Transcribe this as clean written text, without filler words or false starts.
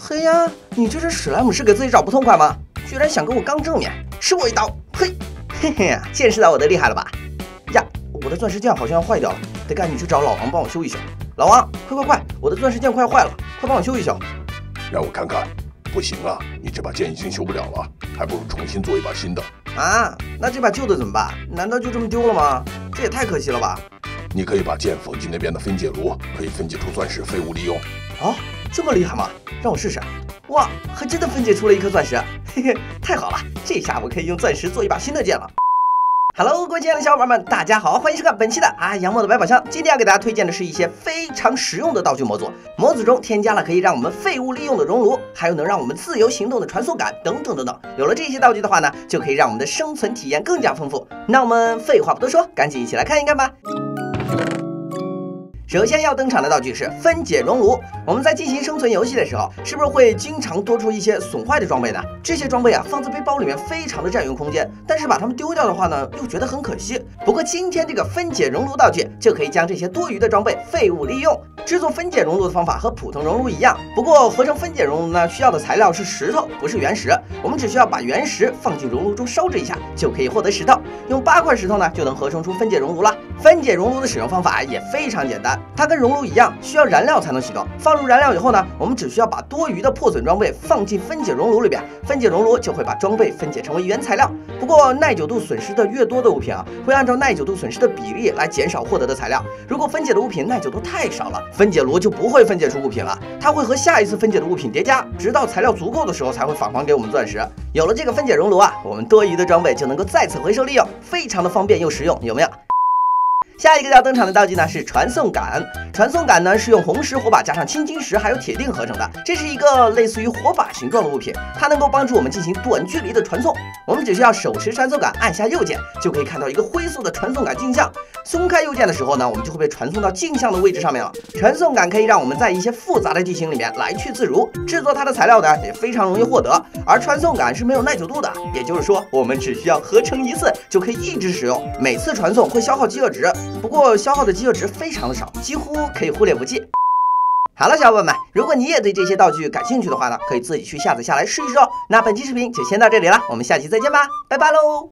嘿呀，你这是史莱姆是给自己找不痛快吗？居然想跟我刚正面，吃我一刀！嘿，嘿嘿呀，见识到我的厉害了吧？呀，我的钻石剑好像要坏掉了，得赶紧去找老王帮我修一修。老王，快，我的钻石剑快坏了，快帮我修一修。 让我看看。不行啊，你这把剑已经修不了了，还不如重新做一把新的。 啊，那这把旧的怎么办？难道就这么丢了吗？这也太可惜了吧！ 你可以把剑缝进那边的分解炉，可以分解出钻石，废物利用。 哦，这么厉害吗？让我试试。哇，还真的分解出了一颗钻石，嘿嘿，太好了，这下我可以用钻石做一把新的剑了。Hello， 各位亲爱的小伙伴们，大家好，欢迎收看本期的杨默的百宝箱。今天要给大家推荐的是一些非常实用的道具模组，模组中添加了可以让我们废物利用的熔炉，还有能让我们自由行动的传送杆等等。有了这些道具的话呢，就可以让我们的生存体验更加丰富。那我们废话不多说，赶紧一起来看一看吧。首先要登场的道具是分解熔炉。我们在进行生存游戏的时候，是不是会经常多出一些损坏的装备呢？这些装备放在背包里面非常的占用空间，但是把它们丢掉的话呢，又觉得很可惜。不过今天这个分解熔炉道具就可以将这些多余的装备废物利用。制作分解熔炉的方法和普通熔炉一样，不过合成分解熔炉呢，需要的材料是石头，不是原石。我们只需要把原石放进熔炉中烧制一下，就可以获得石头。用8块石头呢，就能合成出分解熔炉了。分解熔炉的使用方法也非常简单，它跟熔炉一样，需要燃料才能启动。放入燃料以后呢，我们只需要把多余的破损装备放进分解熔炉里边，分解熔炉就会把装备分解成为原材料。不过耐久度损失的越多的物品会按照耐久度损失的比例来减少获得的材料。如果分解的物品耐久度太少了，分解炉就不会分解出物品了，它会和下一次分解的物品叠加，直到材料足够的时候才会返还给我们钻石。有了这个分解熔炉我们多余的装备就能够再次回收利用，非常的方便又实用，有没有？下一个要登场的道具呢是传送杆。传送杆呢是用红石火把加上青金石还有铁锭合成的，这是一个类似于火把形状的物品，它能够帮助我们进行短距离的传送。我们只需要手持传送杆，按下右键，就可以看到一个灰色的传送杆镜像。松开右键的时候呢，我们就会被传送到镜像的位置上面了。传送杆可以让我们在一些复杂的地形里面来去自如，制作它的材料呢也非常容易获得。而传送杆是没有耐久度的，也就是说我们只需要合成一次就可以一直使用，每次传送会消耗饥饿值，不过消耗的饥饿值非常的少，几乎可以忽略不计。好了，小伙伴们，如果你也对这些道具感兴趣的话呢，可以自己去下载下来试一试哦。那本期视频就先到这里了，我们下期再见吧，拜拜喽。